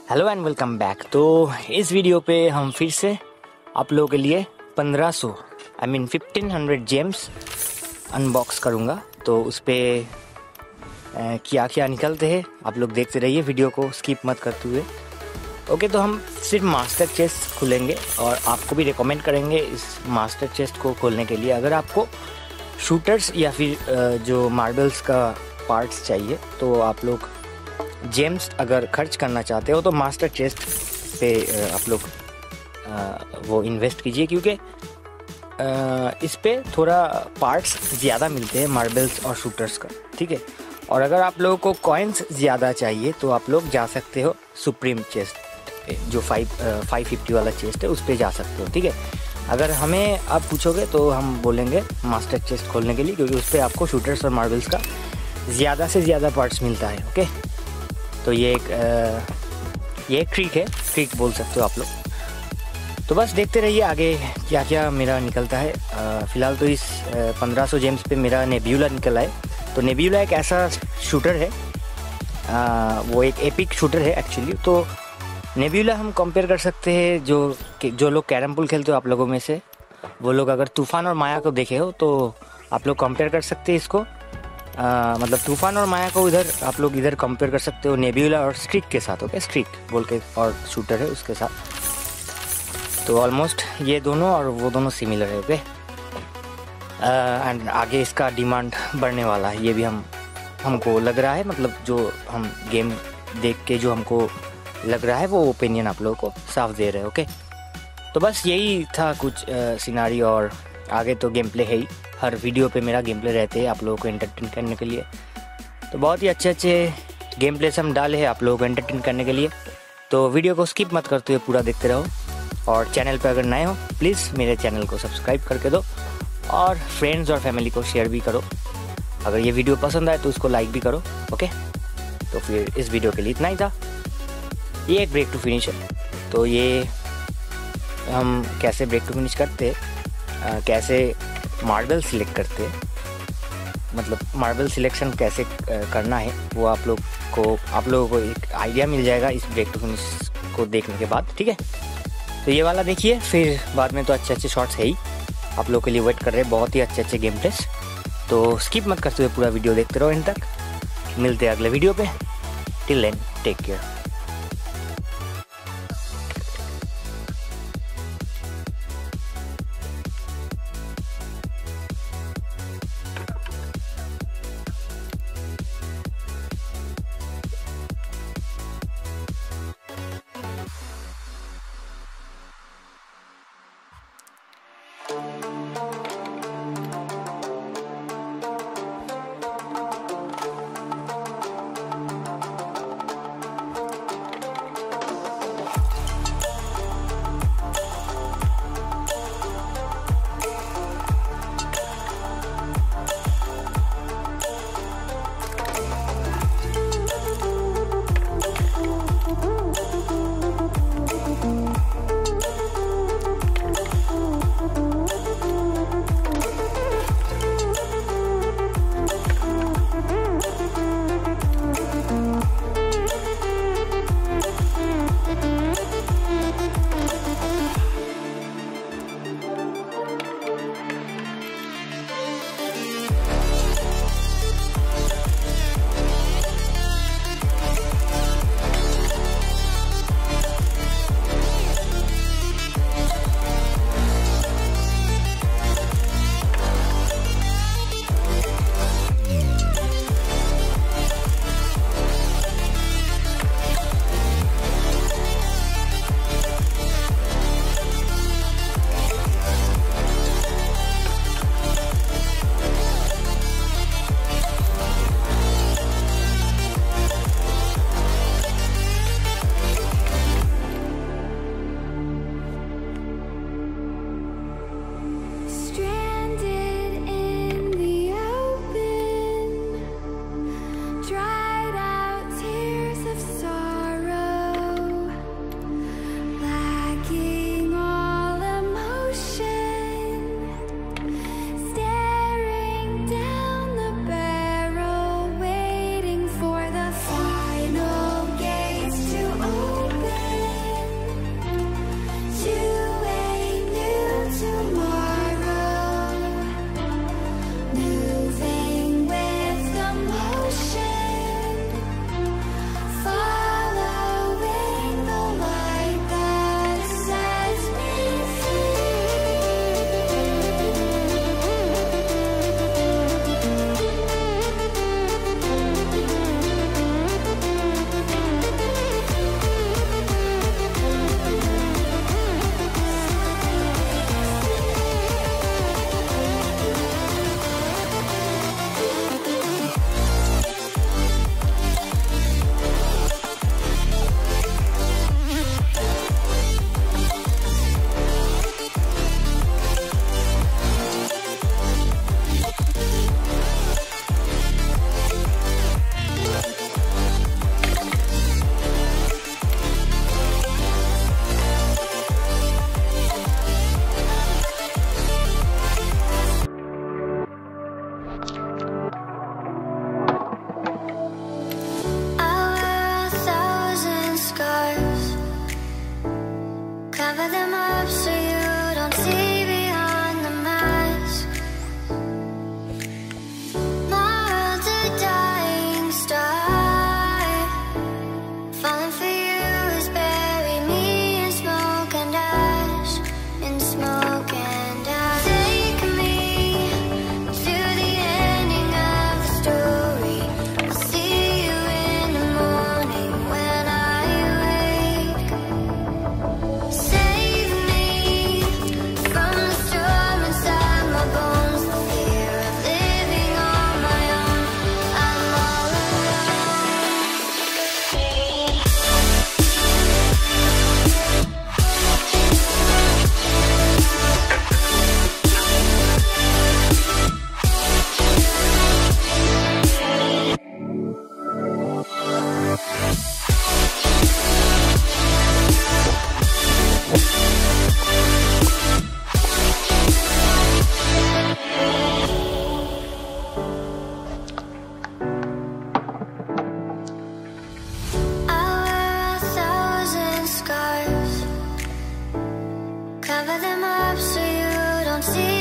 Hello and welcome back. तो इस video पे हम फिर से आप लोगों के लिए 1500 जेम्स अनबॉक्स करूँगा। तो उस पर क्या क्या निकलते हैं आप लोग देखते रहिए, वीडियो को स्किप मत करते हुए। ओके, तो हम सिर्फ मास्टर चेस्ट खोलेंगे और आपको भी रिकमेंड करेंगे इस मास्टर चेस्ट को खोलने के लिए। अगर आपको शूटर्स या फिर जो मार्बल्स का पार्ट्स चाहिए तो आप लोग जेम्स अगर खर्च करना चाहते हो तो मास्टर चेस्ट पे आप लोग वो इन्वेस्ट कीजिए, क्योंकि इस पे थोड़ा पार्ट्स ज़्यादा मिलते हैं मार्बल्स और शूटर्स का, ठीक है। और अगर आप लोगों को कॉइन्स ज़्यादा चाहिए तो आप लोग जा सकते हो सुप्रीम चेस्ट पे, जो 550 वाला चेस्ट है उस पे जा सकते हो, ठीक है। अगर हमें आप पूछोगे तो हम बोलेंगे मास्टर चेस्ट खोलने के लिए, क्योंकि उस पर आपको शूटर्स और मार्बल्स का ज़्यादा से ज़्यादा पार्ट्स मिलता है। ओके, तो ये एक ट्रिक है, ट्रिक बोल सकते हो आप लोग। तो बस देखते रहिए आगे क्या क्या मेरा निकलता है। फ़िलहाल तो इस 1500 जेम्स पे मेरा नेब्यूला निकला है। तो नेब्यूला एक ऐसा शूटर है, वो एक एपिक शूटर है एक्चुअली। तो नेब्यूला हम कंपेयर कर सकते हैं, जो लोग कैरम पुल खेलते हो आप लोगों में से, वो लोग अगर तूफ़ान और माया को देखे हो तो आप लोग कंपेयर कर सकते हैं इसको। मतलब तूफ़ान और माया को इधर आप लोग इधर कंपेयर कर सकते हो नेब्यूला और स्ट्रिक के साथ। ओके, स्ट्रिक बोल के और शूटर है उसके साथ। तो ऑलमोस्ट ये दोनों और वो दोनों सिमिलर है। ओके, एंड आगे इसका डिमांड बढ़ने वाला है, ये भी हमको लग रहा है। मतलब जो हम गेम देख के जो हमको लग रहा है वो ओपिनियन आप लोगों को साफ दे रहे हैं। ओके, तो बस यही था कुछ सिनारी, और आगे तो गेम प्ले है ही। हर वीडियो पे मेरा गेम प्ले रहते हैं आप लोगों को एंटरटेन करने के लिए। तो बहुत ही अच्छे अच्छे गेम प्लेस हम डाले हैं आप लोगों को एंटरटेन करने के लिए। तो वीडियो को स्किप मत करते हुए पूरा देखते रहो, और चैनल पे अगर नए हो प्लीज़ मेरे चैनल को सब्सक्राइब करके दो, और फ्रेंड्स और फैमिली को शेयर भी करो। अगर ये वीडियो पसंद आए तो उसको लाइक भी करो। ओके, तो फिर इस वीडियो के लिए इतना ही था। ये एक ब्रेक टू फिनिश है। तो ये हम कैसे ब्रेक टू फिनिश करते हैं, कैसे मार्बल सिलेक्ट करते हैं, मतलब मार्बल सिलेक्शन कैसे करना है, वो आप लोगों को एक आइडिया मिल जाएगा इस ब्रेक टू फिनिश को देखने के बाद, ठीक है। तो ये वाला देखिए, फिर बाद में तो अच्छे अच्छे शॉट्स है ही आप लोगों के लिए वेट कर रहे हैं, बहुत ही अच्छे अच्छे गेम प्लेस। तो स्किप मत करते हुए पूरा वीडियो देखते रहो एंड तक। मिलते हैं अगले वीडियो पे। Till then take care. Cover them up so you don't see